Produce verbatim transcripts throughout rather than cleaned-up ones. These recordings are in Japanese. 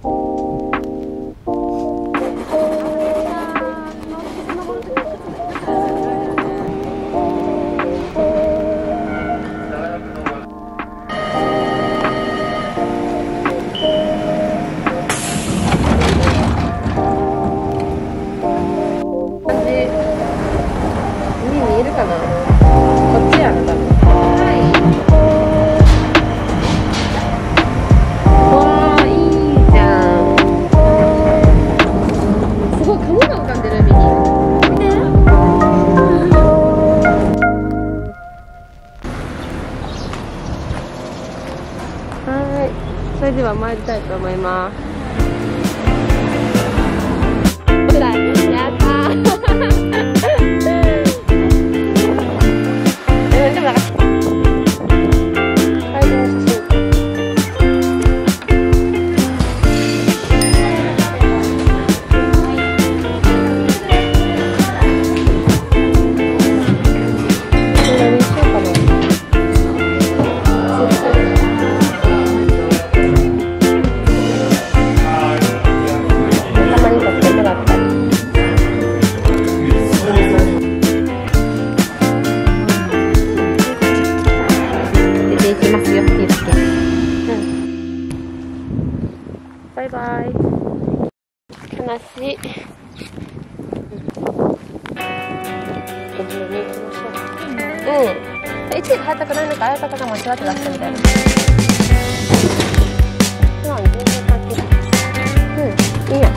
それでは参りたいと思います。ぐらいやったーでもなんかはいどうぞ。バイバイ。悲しい。うん。いちいが入ったくないのか、相方が間違って出したみたいな。まあ、全然関係ない。うん、いいや。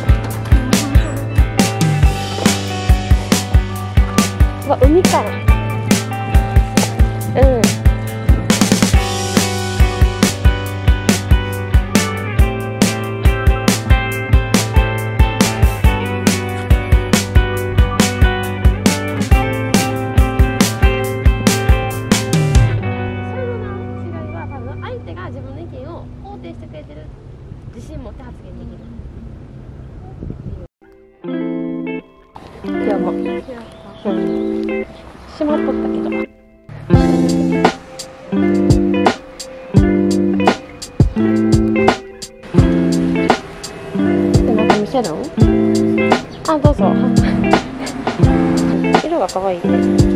うわ、海から。うん。してくれてる自信持って発言できる。今日も、うん、しまっとったけどでまた見せるん？あ、どうぞ色が可愛いね。